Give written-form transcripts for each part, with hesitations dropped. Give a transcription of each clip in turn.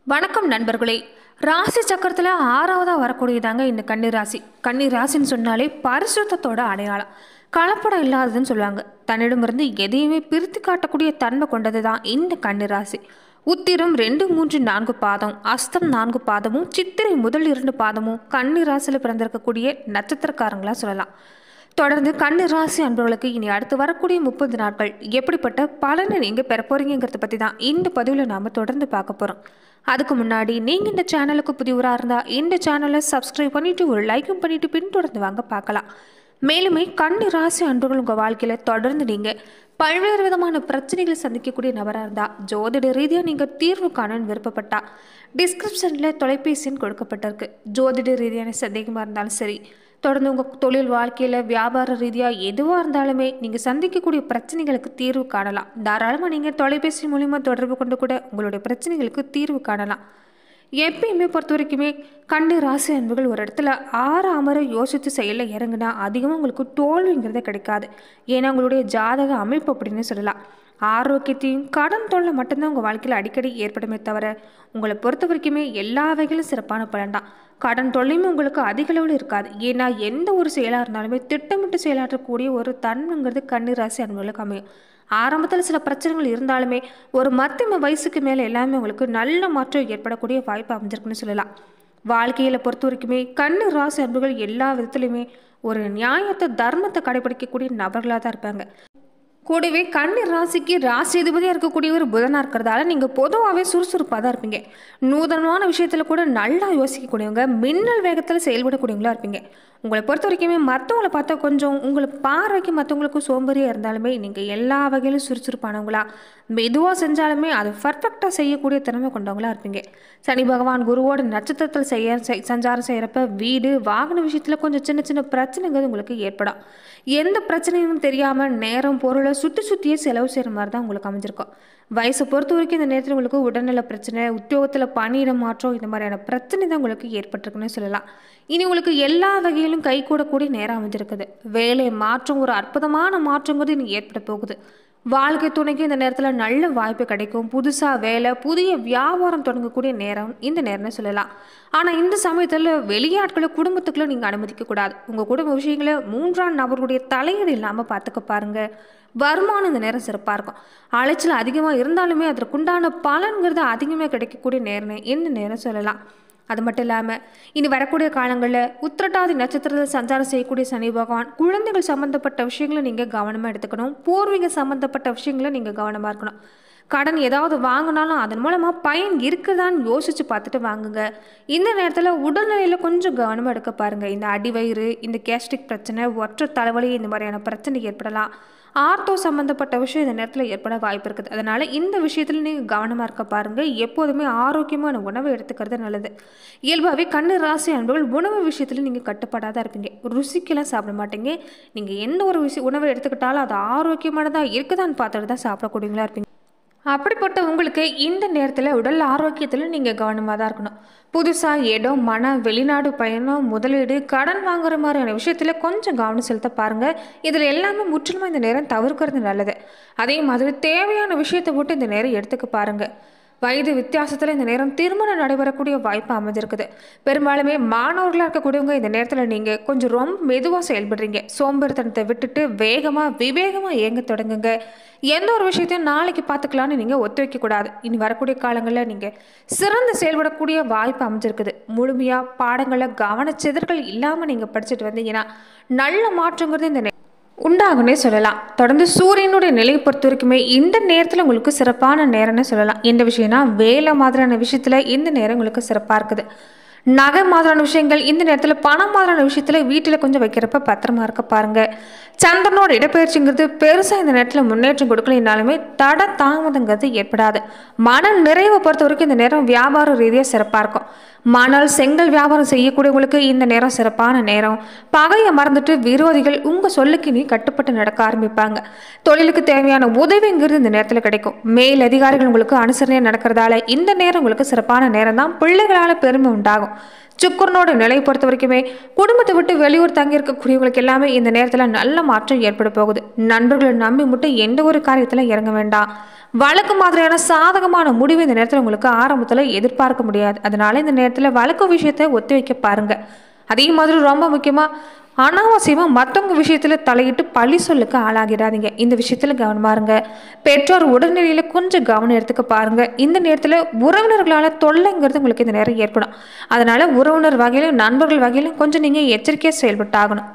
வணக்கம் நண்பர்களே. ராசி சக்கரத்தில் ஆறாவதாக வரக்கூடியதாங்க இந்த கன்னிராசி. கன்னிராசின்னு சொன்னாலே பரிசுத்தத்தோட அடையாளம், கலப்படம் இல்லாததுன்னு சொல்லுவாங்க. தன்னிடமிருந்து எதையுமே பிரித்து காட்டக்கூடிய தன்மை கொண்டது தான் இந்த கன்னிராசி. உத்திரம் 2, 3, 4 பாதம், அஸ்தம் 4 பாதமும், சித்திரை முதல் 2 பாதமும் கன்னிராசியில் பிறந்திருக்கக்கூடிய நட்சத்திரக்காரங்களாக சொல்லலாம். தொடர்ந்து கன்னிராசி அன்பர்களுக்கு இனி அடுத்து வரக்கூடிய 30 நாட்கள் எப்படிப்பட்ட பலனை நீங்கள் பெற போறீங்கிறத பற்றி தான் இந்த பதிவில் நாம் தொடர்ந்து பார்க்க போகிறோம். அதுக்கு முன்னாடி நீங்கள் இந்த சேனலுக்கு புதியவராக இருந்தால் இந்த சேனலை சப்ஸ்கிரைப் பண்ணிவிட்டு ஒரு லைக்கும் பண்ணிவிட்டு பின்தொடர்ந்து வாங்க பார்க்கலாம். மேலுமே கன்னிராசி அன்பர்கள் உங்கள் வாழ்க்கையில் தொடர்ந்து நீங்கள் பல்வேறு விதமான பிரச்சனைகளை சந்திக்கக்கூடிய நபராக இருந்தால், ஜோதிட ரீதியாக நீங்கள் தீர்வு காணன்னு விருப்பப்பட்டா டிஸ்கிரிப்ஷனில் தொலைபேசி எண் கொடுக்கப்பட்டிருக்கு. ஜோதிட ரீதியான சந்தேகமாக இருந்தாலும் சரி, தொடர்ந்து உங்கள் தொழில் வாழ்க்கையில் வியாபார ரீதியாக எதுவாக இருந்தாலுமே நீங்கள் சந்திக்கக்கூடிய பிரச்சனைகளுக்கு தீர்வு காணலாம். தாராளமாக நீங்கள் தொலைபேசி மூலிமா தொடர்பு கொண்டு கூட உங்களுடைய பிரச்சனைகளுக்கு தீர்வு காணலாம். எப்பயுமே பொறுத்த வரைக்குமே கண்ணு ராசி அன்புகள் ஒரு இடத்துல அமர யோசித்து செயலில் இறங்குனா அதிகமாக உங்களுக்கு தோல்விங்கிறதே கிடைக்காது. ஏன்னா உங்களுடைய ஜாதக அமைப்பு அப்படின்னு சொல்லலாம். ஆரோக்கியத்தையும் கடன் தொல்லை மட்டும்தான் உங்கள் வாழ்க்கையில் அடிக்கடி ஏற்படுமே தவிர உங்களை பொறுத்த வரைக்குமே எல்லா வகையிலும் சிறப்பான பலன் தான். கடன் தொல்லையுமே உங்களுக்கு அதிக அளவில் இருக்காது. ஏன்னா எந்த ஒரு செயலாக இருந்தாலுமே திட்டமிட்டு செயலாற்றக்கூடிய ஒரு தன்மைங்கிறது கன்னிராசி அன்பர்களுக்கு அமையும். ஆரம்பத்தில் சில பிரச்சனைகள் இருந்தாலுமே ஒரு மத்திய வயசுக்கு மேலே எல்லாமே உங்களுக்கு நல்ல மாற்றம் ஏற்படக்கூடிய வாய்ப்பு அமைஞ்சிருக்குன்னு சொல்லலாம். வாழ்க்கையில் பொறுத்த வரைக்குமே கன்னி ராசி அன்பர்கள் எல்லா விதத்துலையுமே ஒரு நியாயத்தை தர்மத்தை கடைபிடிக்கக்கூடிய நபர்களாக தான் இருப்பாங்க. கூடவே கன்னி ராசிக்கு ராசி அதிபதியாக இருக்கக்கூடிய ஒரு புதனாக இருக்கிறதால நீங்கள் பொதுவாகவே சுறுசுறுப்பாக தான் இருப்பீங்க. நூதனமான விஷயத்தில் கூட நல்லா யோசிக்கக்கூடியவங்க, மின்னல் வேகத்தில் செயல்படக்கூடியவங்களா இருப்பீங்க. உங்களை பொறுத்த வரைக்குமே மற்றவங்களை பார்த்தா கொஞ்சம் உங்களை பார்வைக்கு மற்றவங்களுக்கும் சோம்பேறியாக இருந்தாலுமே நீங்கள் எல்லா வகையிலும் சுறுசுறுப்பானவங்களா, மெதுவாக செஞ்சாலுமே அது பர்ஃபெக்டாக செய்யக்கூடிய திறமை கொண்டவங்களா இருப்பீங்க. சனி பகவான் குருவோட நட்சத்திரத்தில் சஞ்சாரம் செய்கிறப்ப வீடு வாகன விஷயத்தில் கொஞ்சம் சின்ன சின்ன பிரச்சனைகள் உங்களுக்கு ஏற்படும். எந்த பிரச்சனையும் தெரியாமல் நேரம் பொருளை சுற்றியே செலவு செய்கிற மாதிரி தான் உங்களுக்கு அமைஞ்சிருக்கும். வயசை பொறுத்த வரைக்கும் இந்த நேரத்தில் உங்களுக்கு உடல்நல பிரச்சனை, உத்தியோகத்தில் பணியிடம் மாற்றம், இந்த மாதிரியான பிரச்சனை தான் உங்களுக்கு ஏற்பட்டிருக்குன்னு சொல்லலாம். இனி உங்களுக்கு எல்லா வகையிலும் கை கூடக்கூடிய நேரம் அமைஞ்சிருக்குது. வேலை மாற்றம், ஒரு அற்புதமான மாற்றங்கிறது இனி ஏற்பட போகுது. வாழ்க்கை துணைக்கு இந்த நேரத்தில் நல்ல வாய்ப்பு கிடைக்கும். புதுசாக வேலை, புதிய வியாபாரம் தொடங்கக்கூடிய நேரம் இந்த நேரம்னு சொல்லலாம். ஆனால் இந்த சமயத்தில் வெளியாட்களை குடும்பத்துக்குள்ள நீங்கள் அனுமதிக்கக்கூடாது. உங்கள் குடும்ப விஷயங்களை 3ஆம் நபர்களுடைய தலையீடு இல்லாமல் பார்த்துக்க பாருங்கள். வருமானம் இந்த நேரம் சிறப்பாக இருக்கும். அலைச்சல் அதிகமாக இருந்தாலுமே அதற்குண்டான பலன்கிறது அதிகமாக கிடைக்கக்கூடிய நேரம் இந்த நேரம் சொல்லலாம். அது மட்டும் இல்லாமல் இனி வரக்கூடிய காலங்களில் உத்திரட்டாதி நட்சத்திரத்தில் சஞ்சாரம் செய்யக்கூடிய சனி பகவான் குழந்தைகள் சம்மந்தப்பட்ட விஷயங்களை நீங்கள் கவனமாக எடுத்துக்கணும். பூர்வீக சம்மந்தப்பட்ட விஷயங்களை நீங்கள் கவனமாக இருக்கணும். கடன் ஏதாவது வாங்கினாலும் அதன் மூலமாக பயன் இருக்குதான்னு யோசித்து பார்த்துட்டு வாங்குங்க. இந்த நேரத்தில் உடல்நிலையில் கொஞ்சம் கவனமாக எடுக்க பாருங்கள். இந்த அடிவயிறு, இந்த கேஸ்ட்ரிக் பிரச்சனை, ஒற்றை தலைவலி, இந்த மாதிரியான பிரச்சனை ஏற்படலாம். ஆர்த்தோ சம்மந்தப்பட்ட விஷயம் இந்த நேரத்தில் ஏற்பட வாய்ப்பு இருக்குது. அதனால் இந்த விஷயத்தில் நீங்கள் கவனமாக இருக்க பாருங்கள். எப்போதுமே ஆரோக்கியமான உணவை எடுத்துக்கிறது நல்லது. இயல்பாகவே கன்னி ராசி அன்பர்கள் உணவு விஷயத்தில் நீங்கள் கட்டுப்பாடாக இருப்பீங்க. ருசிக்கெல்லாம் சாப்பிட மாட்டீங்க. நீங்கள் எந்த ஒரு உணவை எடுத்துக்கிட்டாலும் அது ஆரோக்கியமானதாக இருக்குதான்னு பார்த்துட்டு தான் சாப்பிடக்கூடியவங்களா இருப்பீங்க. அப்படிப்பட்ட உங்களுக்கு இந்த நேரத்தில் உடல் ஆரோக்கியத்தில் நீங்கள் கவனமாக தான் இருக்கணும். புதுசாக இடம், மனம், வெளிநாடு பயணம், முதலீடு, கடன் வாங்குற மாதிரியான விஷயத்தில் கொஞ்சம் கவனம் செலுத்த பாருங்கள். இதில் எல்லாமே முற்றிலுமாக இந்த நேரம் தவிர்க்கிறது நல்லது. அதே மாதிரி தேவையான விஷயத்தை மட்டும் இந்த நேரம் எடுத்துக்க பாருங்கள். வயது வித்தியாசத்தில் இந்த நேரம் திருமணம் நடைபெறக்கூடிய வாய்ப்பு அமைஞ்சிருக்குது. பெரும்பாலுமே மாணவர்களாக இருக்கக்கூடியவங்க இந்த நேரத்தில் நீங்கள் கொஞ்சம் ரொம்ப மெதுவாக செயல்படுறீங்க. சோம்பேறித்தனத்தை விட்டுட்டு வேகமாக விவேகமாக இயங்க தொடங்குங்க. எந்த ஒரு விஷயத்தையும் நாளைக்கு பார்த்துக்கலான்னு நீங்கள் ஒத்து வைக்கக்கூடாது. இனி வரக்கூடிய காலங்களில் நீங்கள் சிறந்து செயல்படக்கூடிய வாய்ப்பு அமைஞ்சிருக்குது. முழுமையாக பாடங்களை கவனச்சிதறல் இல்லாமல் நீங்கள் படிச்சுட்டு வந்தீங்கன்னா நல்ல மாற்றங்கிறது இந்த உண்டாகுன்னே சொல்லலாம். தொடர்ந்து சூரியனுடைய நிலையை பொறுத்த வரைக்குமே இந்த நேரத்தில் உங்களுக்கு சிறப்பான நேரம்னு சொல்லலாம். எந்த விஷயம்னா வேலை மாதிரியான விஷயத்தில் இந்த நேரம் உங்களுக்கு சிறப்பாக இருக்குது. நகை மாதிரியான விஷயங்கள் இந்த நேரத்தில், பணம் மாதிரியான விஷயத்தில் வீட்டில் கொஞ்சம் வைக்கிறப்ப பத்திரமா இருக்க பாருங்கள். சந்திரனோட இடப்பெயர்ச்சிங்கிறது பெருசாக இந்த நேரத்தில் முன்னேற்றம் கொடுக்கலைனாலுமே தட தாமதங்கிறது ஏற்படாது. மன நிறைவை பொறுத்த வரைக்கும் இந்த நேரம் வியாபார ரீதியாக சிறப்பாக இருக்கும். மணல், செங்கல் வியாபாரம் செய்யக்கூடியவங்களுக்கு இந்த நேரம் சிறப்பான நேரம். பகையை மறந்துட்டு விரோதிகள் உங்கள் சொல்லுக்கு நீ கட்டுப்பட்டு நடக்க ஆரம்பிப்பாங்க. தொழிலுக்கு தேவையான உதவிங்கிறது இந்த நேரத்தில் கிடைக்கும். மேல் அதிகாரிகள் உங்களுக்கு அனுசரணையாக நடக்கிறதால இந்த நேரம் உங்களுக்கு சிறப்பான நேரம் தான். பிள்ளைகளால் பெருமை உண்டாகும். சுக்கரனோட நிலையை பொறுத்த வரைக்குமே குடும்பத்தை விட்டு வெளியூர் தங்கி இருக்கக்கூடியவங்களுக்கு எல்லாமே இந்த நேரத்தில் நல்ல மாற்றம் ஏற்பட போகுது. நண்பர்களை நம்பி மட்டும் எந்த ஒரு காரியத்தில் இறங்க வேண்டாம். வழக்கு மாதிரியான சாதகமான முடிவு இந்த நேரத்தில் உங்களுக்கு ஆரம்பத்தில் எதிர்பார்க்க முடியாது. அதனால இந்த நேரத்தில் வழக்கு விஷயத்தை ஒத்தி வைக்க பாருங்க. அதே மாதிரி ரொம்ப முக்கியமாக அனாவசியமாக மற்றவங்க விஷயத்தில் தலையிட்டு பழி சொல்லுக்கு ஆளாகிடாதீங்க. இந்த விஷயத்தில் கவனமாக இருங்க. பெற்றோர் உடல்நிலையில் கொஞ்சம் கவனம் எடுத்துக்க பாருங்க. இந்த நேரத்தில் உறவினர்களால் தொல்லைங்கிறது உங்களுக்கு இந்த நேரம் ஏற்படும். அதனால உறவினர் வகையிலும் நண்பர்கள் வகையிலும் கொஞ்சம் நீங்கள் எச்சரிக்கையாக செயல்பட்டாகணும்.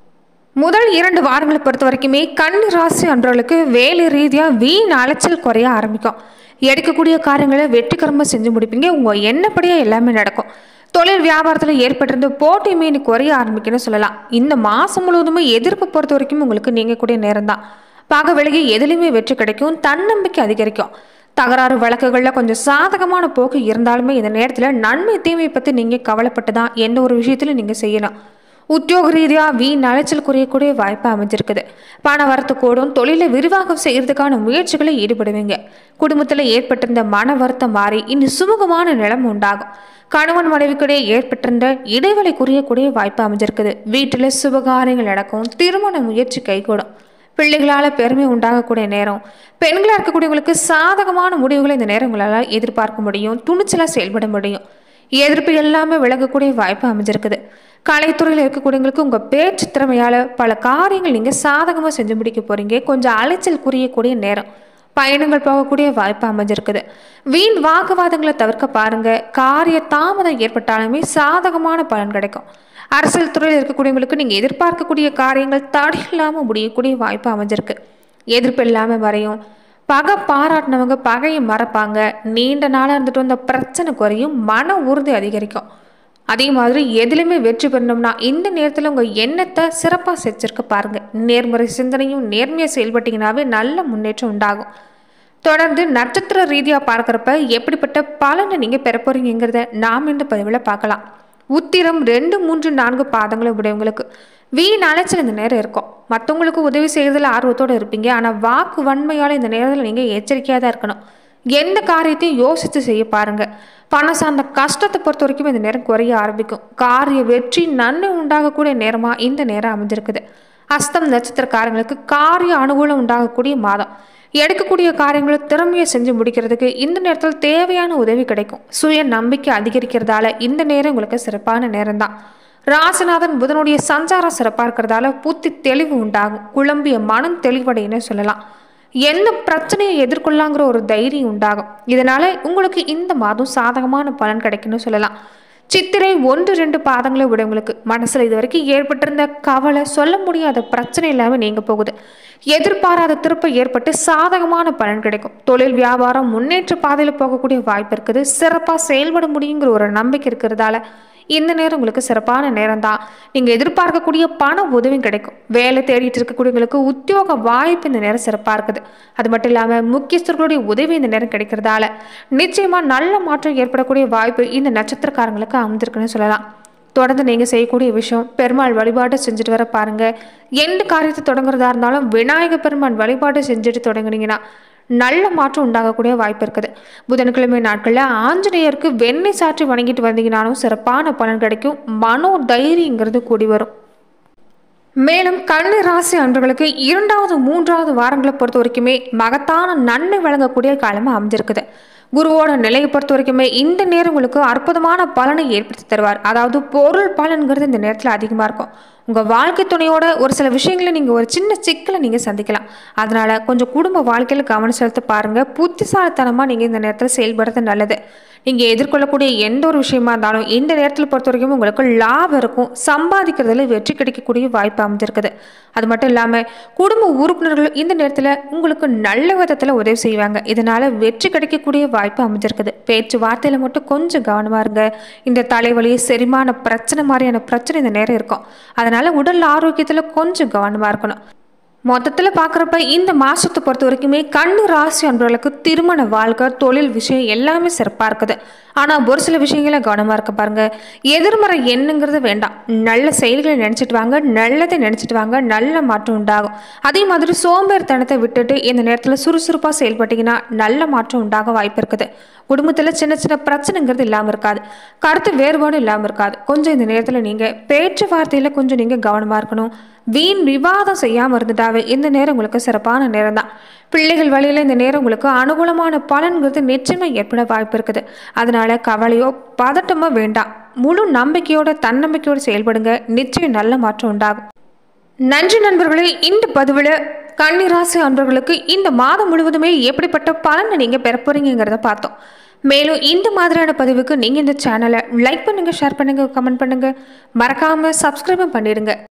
முதல் 2 வாரங்களை பொறுத்த வரைக்குமே கன்னி ராசி அன்றவர்களுக்கு வேலை ரீதியாக வீண் அலைச்சல் குறைய ஆரம்பிக்கும். எடுக்கக்கூடிய காரியங்களை வெற்றிகரமாக செஞ்சு முடிப்பீங்க. உங்கள் எண்ணப்படியாக எல்லாமே நடக்கும். தொழில் வியாபாரத்தில் ஏற்பட்டிருந்த போட்டியுமே இன்னைக்கு குறைய ஆரம்பிக்குன்னு சொல்லலாம். இந்த மாதம் முழுவதுமே எதிர்ப்பு பொறுத்த வரைக்கும் உங்களுக்கு நீங்கக்கூடிய நேரம் தான். பாக விலகி எதுலையுமே வெற்றி கிடைக்கும். தன்னம்பிக்கை அதிகரிக்கும். தகராறு வழக்குகளில் கொஞ்சம் சாதகமான போக்கு இருந்தாலுமே இந்த நேரத்தில் நன்மை தீமை பற்றி நீங்கள் கவலைப்பட்டு தான் எந்த ஒரு விஷயத்திலும் நீங்கள் செய்யணும். உத்தியோக ரீதியாக வீண் அலைச்சல் குறையக்கூடிய வாய்ப்பு அமைஞ்சிருக்குது. பண வரத்து கூடும். தொழிலை விரிவாக்கம் செய்யறதுக்கான முயற்சிகளை ஈடுபடுவீங்க. குடும்பத்தில் ஏற்பட்டிருந்த மன வருத்தம் மாறி இன்னும் சுமூகமான நிலைமை உண்டாகும். கணவன் மனைவிக்கிடையே ஏற்பட்டிருந்த இடைவெளி குறையக்கூடிய வாய்ப்பு அமைஞ்சிருக்குது. வீட்டில் சுபகாரியங்கள் நடக்கும். திருமண முயற்சி கைகூடும். பிள்ளைகளால் பெருமை உண்டாகக்கூடிய நேரம். பெண்களாக இருக்கக்கூடியவங்களுக்கு சாதகமான முடிவுகளை இந்த நேரம் உங்களால் எதிர்பார்க்க முடியும். துணிச்சலாக செயல்பட முடியும். எதிர்ப்பு எல்லாமே விலகக்கூடிய வாய்ப்பு அமைஞ்சிருக்குது. கலைத்துறையில் இருக்கக்கூடியவங்களுக்கு உங்கள் பேச்சு திறமையால் பல காரியங்கள் நீங்கள் சாதகமாக செஞ்சு முடிக்க போகிறீங்க. கொஞ்சம் அலைச்சல் குறையக்கூடிய நேரம். பயணங்கள் போகக்கூடிய வாய்ப்பு அமைஞ்சிருக்குது. வீண் வாக்குவாதங்களை தவிர்க்க பாருங்க. காரிய தாமதம் ஏற்பட்டாலுமே சாதகமான பலன் கிடைக்கும். அரசியல் துறையில் இருக்கக்கூடியவங்களுக்கு நீங்கள் எதிர்பார்க்கக்கூடிய காரியங்கள் தடை இல்லாமல் முடியக்கூடிய வாய்ப்பு அமைஞ்சிருக்கு. எதிர்ப்பு இல்லாமல் வரையும். பகை பாராட்டினவங்க பகையை மறப்பாங்க. நீண்ட நாளாக இருந்துட்டு வந்த பிரச்சனை குறையும். மன உறுதி அதிகரிக்கும். அதே மாதிரி எதுலையுமே வெற்றி பெறணும்னா இந்த நேரத்தில் உங்கள் எண்ணத்தை சிறப்பாக செஞ்சிருக்க பாருங்கள். நேர்முறை சிந்தனையும் நேர்மையாக செயல்பட்டீங்கன்னாவே நல்ல முன்னேற்றம் உண்டாகும். தொடர்ந்து நட்சத்திர ரீதியாக பார்க்குறப்ப எப்படிப்பட்ட பலனை நீங்கள் பெற போகிறீங்கிறத நாம் இந்த பதிவில் பார்க்கலாம். உத்திரம் 2, 3, 4 பாதங்களை உடையவங்களுக்கு வீண் அலைச்சல் இந்த நேரம் இருக்கும். மற்றவங்களுக்கு உதவி செய்வதில் ஆர்வத்தோடு இருப்பீங்க. ஆனால் வாக்கு வன்மையால் இந்த நேரத்தில் நீங்கள் எச்சரிக்கையாக தான் இருக்கணும். எந்த காரியத்தையும் யோசித்து செய்ய பாருங்க. பணம் சார்ந்த கஷ்டத்தை பொறுத்த வரைக்கும் இந்த நேரம் குறைய ஆரம்பிக்கும். காரிய வெற்றி நன்மை உண்டாகக்கூடிய நேரமாக இந்த நேரம் அமைஞ்சிருக்குது. அஸ்தம் நட்சத்திரக்காரங்களுக்கு காரிய அனுகூலம் உண்டாகக்கூடிய மாதம். எடுக்கக்கூடிய காரியங்களை திறமையை செஞ்சு முடிக்கிறதுக்கு இந்த நேரத்தில் தேவையான உதவி கிடைக்கும். சுய நம்பிக்கை அதிகரிக்கிறதால இந்த நேரம் உங்களுக்கு சிறப்பான நேரம் தான். ராசிநாதன் புதனுடைய சஞ்சாரம் சிறப்பாக இருக்கிறதால புத்தி தெளிவு உண்டாகும். குழம்பிய மனம் தெளிவடைன்னு சொல்லலாம். எந்த பிரச்சனையை எதிர்கொள்ளாங்கிற ஒரு தைரியம் உண்டாகும். இதனால உங்களுக்கு இந்த மாதம் சாதகமான பலன் கிடைக்குன்னு சொல்லலாம். சித்திரை 1, 2 பாதங்களை விடவங்களுக்கு மனசில் இது வரைக்கும் ஏற்பட்டிருந்த கவலை, சொல்ல முடியாத பிரச்சனை இல்லாமல் நீங்க போகுது. எதிர்பாராத திருப்பம் ஏற்பட்டு சாதகமான பலன் கிடைக்கும். தொழில் வியாபாரம் முன்னேற்ற பாதையில் போகக்கூடிய வாய்ப்பு இருக்குது. சிறப்பாக செயல்பட முடியுங்கிற ஒரு நம்பிக்கை இருக்கிறதால இந்த நேரம் உங்களுக்கு சிறப்பான நேரம் தான். நீங்கள் எதிர்பார்க்கக்கூடிய பண உதவியும் கிடைக்கும். வேலை தேடிட்டு இருக்கக்கூடியவங்களுக்கு உத்தியோக வாய்ப்பு இந்த நேரம் சிறப்பாக இருக்குது. அது மட்டும் இல்லாமல் முக்கியஸ்தர்களுடைய உதவி இந்த நேரம் கிடைக்கிறதால நிச்சயமாக நல்ல மாற்றம் ஏற்படக்கூடிய வாய்ப்பு இந்த நட்சத்திரக்காரங்களுக்கு அமைந்திருக்குன்னு சொல்லலாம். தொடர்ந்து நீங்கள் செய்யக்கூடிய விஷயம் பெருமாள் வழிபாடு செஞ்சுட்டு வர பாருங்கள். எந்த காரியத்தை தொடங்குறதா இருந்தாலும் விநாயகர் பெருமாள் வழிபாடு செஞ்சுட்டு தொடங்குனீங்கன்னா நல்ல மாற்றம் உண்டாகக்கூடிய வாய்ப்பு இருக்குது. புதன்கிழமை நாட்களில் ஆஞ்சநேயருக்கு வெண்ணெய் சாற்றி வணங்கிட்டு வந்தீங்கன்னாலும் சிறப்பான பலன் கிடைக்கும். மனோ தைரியங்கிறது கூடி வரும். மேலும் கன்னி ராசி அன்பர்களுக்கு 2வது 3வது வாரங்களை பொறுத்த வரைக்குமே மகத்தான நன்மை வழங்கக்கூடிய காலமாக அமைஞ்சிருக்குது. குருவோட நிலையை பொறுத்த வரைக்குமே இந்த நேரம் உங்களுக்கு அற்புதமான பலனை ஏற்படுத்தி தருவார். அதாவது பொருள் பலன்கிறது இந்த நேரத்தில் அதிகமாக இருக்கும். உங்கள் வாழ்க்கை துணையோட ஒரு சில விஷயங்களை நீங்கள் ஒரு சின்ன சிக்கலை நீங்கள் சந்திக்கலாம். அதனால் கொஞ்சம் குடும்ப வாழ்க்கையில் கவனம் செலுத்த பாருங்கள். புத்திசாலித்தனமாக நீங்கள் இந்த நேரத்தில் செயல்படுறது நல்லது. நீங்கள் எதிர்கொள்ளக்கூடிய எந்த ஒரு விஷயமா இருந்தாலும் இந்த நேரத்தில் பொறுத்த வரைக்கும் உங்களுக்கு லாபம் இருக்கும். சம்பாதிக்கிறதுல வெற்றி கிடைக்கக்கூடிய வாய்ப்பு அமைஞ்சிருக்குது. அது மட்டும் இல்லாமல் குடும்ப உறுப்பினர்கள் இந்த நேரத்தில் உங்களுக்கு நல்ல விதத்தில் உதவி செய்வாங்க. இதனால் வெற்றி கிடைக்கக்கூடிய வாய்ப்பு அமைஞ்சிருக்குது. பேச்சுவார்த்தையில் மட்டும் கொஞ்சம் கவனமாக இருங்க. இந்த தலைவலி, செரிமான பிரச்சனை மாதிரியான பிரச்சனை இந்த நேரம் இருக்கும். அதனால் உடல் ஆரோக்கியத்தில் கொஞ்சம் கவனமாக இருக்கணும். மொத்தத்தில் பார்க்குறப்ப இந்த மாதத்தை பொறுத்த வரைக்குமே கன்னி ராசி அன்பர்களுக்கு திருமண வாழ்க்கை, தொழில் விஷயம் எல்லாமே சிறப்பாக இருக்குது. ஆனால் ஒரு சில விஷயங்களை கவனமாக இருக்க பாருங்கள். எதிர்மறை எண்ணுங்கிறது வேண்டாம். நல்ல செயல்களை நினச்சிட்டு வாங்க, நல்லதை நினச்சிட்டு வாங்க, நல்ல மாற்றம் உண்டாகும். அதே மாதிரி சோம்பேறித்தனத்தை விட்டுட்டு இந்த நேரத்தில் சுறுசுறுப்பாக செயல்பட்டீங்கன்னா நல்ல மாற்றம் உண்டாக வாய்ப்பு இருக்குது. குடும்பத்தில் சின்ன சின்ன பிரச்சனைங்கிறது இல்லாமல் இருக்காது, கருத்து வேறுபாடு இல்லாமல் இருக்காது. கொஞ்சம் இந்த நேரத்தில் நீங்கள் பேச்சுவார்த்தையில் கொஞ்சம் நீங்கள் கவனமாக இருக்கணும். வீண் விவாதம் செய்யாமல் இருந்துட்டாவே இந்த நேரம் உங்களுக்கு சிறப்பான நேரம் தான். பிள்ளைகள் வழியில் இந்த நேரம் உங்களுக்கு அனுகூலமான பலன்கிறது நிச்சயமாக ஏற்பட வாய்ப்பு இருக்குது. அதனால கவலையோ பதட்டமோ வேண்டாம். முழு நம்பிக்கையோட தன்னம்பிக்கையோடு செயல்படுங்க. நிச்சயம் நல்ல மாற்றம் உண்டாகும். நன்றி நண்பர்களே. இந்த பதிவில் கன்னிராசி அன்பர்களுக்கு இந்த மாதம் முழுவதுமே எப்படிப்பட்ட பலனை நீங்கள் பெற போறீங்கிறத பார்த்தோம். மேலும் இந்த மாதிரியான பதிவுக்கு நீங்கள் இந்த சேனலை லைக் பண்ணுங்கள், ஷேர் பண்ணுங்கள், கமெண்ட் பண்ணுங்கள், மறக்காமல் சப்ஸ்கிரைபும் பண்ணிடுங்க.